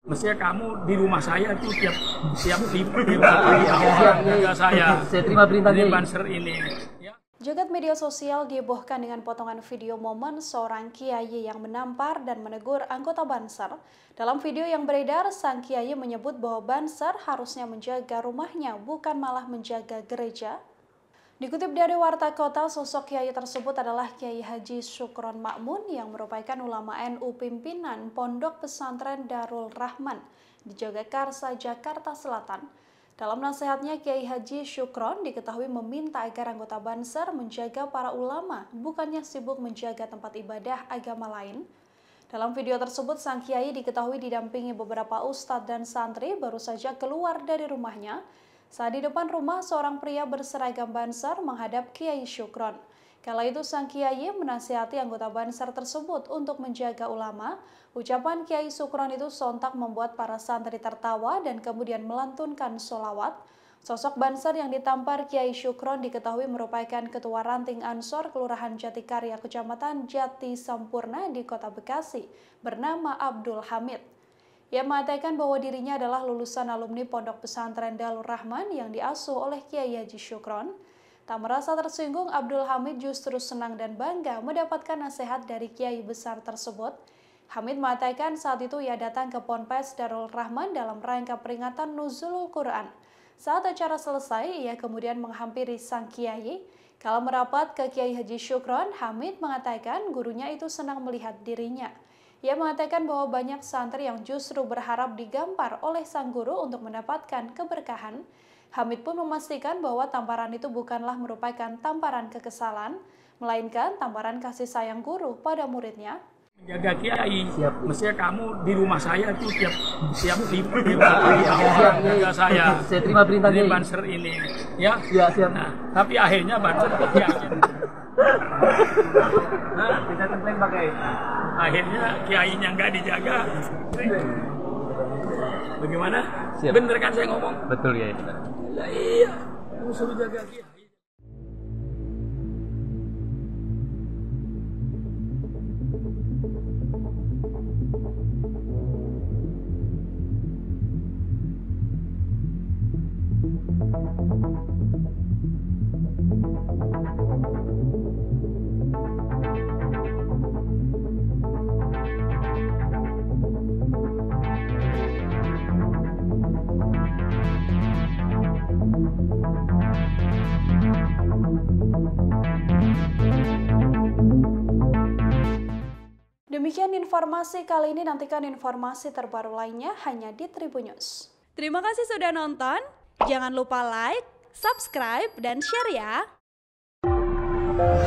Mestinya kamu di rumah saya itu tiap jaga saya. Saya terima perintahnya. Ini banser ini. Ya. Jagat media sosial dihebohkan dengan potongan video momen seorang kiai yang menampar dan menegur anggota Banser. Dalam video yang beredar, sang kiai menyebut bahwa Banser harusnya menjaga rumahnya, bukan malah menjaga gereja. Dikutip dari Warta Kota, sosok kiai tersebut adalah Kiai Haji Syukron Ma'mun yang merupakan ulama NU pimpinan Pondok Pesantren Darul Rahman di Jagakarsa, Jakarta Selatan. Dalam nasihatnya, Kiai Haji Syukron diketahui meminta agar anggota Banser menjaga para ulama, bukannya sibuk menjaga tempat ibadah agama lain. Dalam video tersebut, sang kiai diketahui didampingi beberapa ustadz dan santri baru saja keluar dari rumahnya. Saat di depan rumah, seorang pria berseragam Banser menghadap Kiai Syukron. Kala itu sang kiai menasihati anggota Banser tersebut untuk menjaga ulama. Ucapan Kiai Syukron itu sontak membuat para santri tertawa dan kemudian melantunkan sholawat. Sosok Banser yang ditampar Kiai Syukron diketahui merupakan Ketua Ranting Ansor Kelurahan Jatikarya Kecamatan Jati Sampurna di Kota Bekasi, bernama Abdul Hamid. Ia mengatakan bahwa dirinya adalah lulusan alumni Pondok Pesantren Darul Rahman yang diasuh oleh Kiai Haji Syukron. Tak merasa tersinggung, Abdul Hamid justru senang dan bangga mendapatkan nasihat dari Kiai besar tersebut. Hamid mengatakan saat itu ia datang ke Ponpes Darul Rahman dalam rangka peringatan Nuzulul Quran. Saat acara selesai, ia kemudian menghampiri sang Kiai. Kala merapat ke Kiai Haji Syukron, Hamid mengatakan gurunya itu senang melihat dirinya. Ia mengatakan bahwa banyak santri yang justru berharap digampar oleh sang guru untuk mendapatkan keberkahan. Hamid pun memastikan bahwa tamparan itu bukanlah merupakan tamparan kekesalan, melainkan tamparan kasih sayang guru pada muridnya. Menjaga kiai, mestinya kamu di rumah saya itu tiap jaga saya. Saya terima perintahnya. Ini banser ini. Ya. Ya, siap. Nah, tapi akhirnya banser kiai. Bisa templeng pakai. Akhirnya kiainya nggak dijaga. Bagaimana? Siap. Bener kan saya ngomong? Betul ya. Lah iya, kamu suruh jaga kiai. Demikian informasi kali ini, nantikan informasi terbaru lainnya hanya di Tribun News. Terima kasih sudah nonton, jangan lupa like, subscribe, dan share ya!